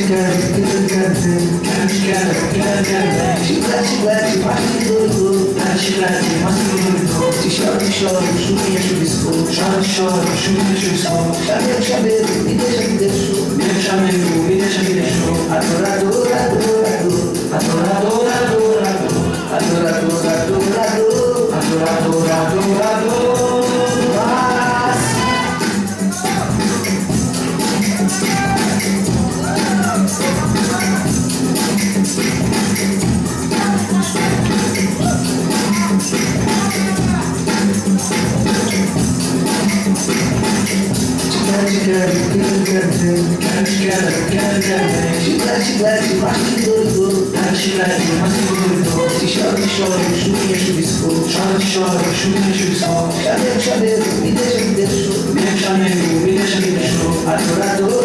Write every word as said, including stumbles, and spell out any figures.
quero, quero, quero ver. Quero te quero, quero, quero ver. Chiclete, chiclete, mais que doido. Quero chiclete, mais que doido. Se chora, chora, chuvinha, chuviscou. Chora, chora, chuvinha, chuviscou. Chameiro, chameiro, me deixa, me deixou. Me deixa, chameiro, me deixa, me deixou. Adorador, adorador. Adorador, adorador. Adorador, adorador. Adorador, adorador. Chiclete, quero, quero, quero ver. Quero te quero, quero, quero ver. Chiclete, chiclete, mais que doido. Quero chiclete, mais que doido. Se chora, chora, chuvinha, chuviscou. Chora, chora, chuvinha, chuviscou. Chameiro, chameiro, me deixa, me deixou. Me deixa, chameiro, me deixa, me deixou. Adorador,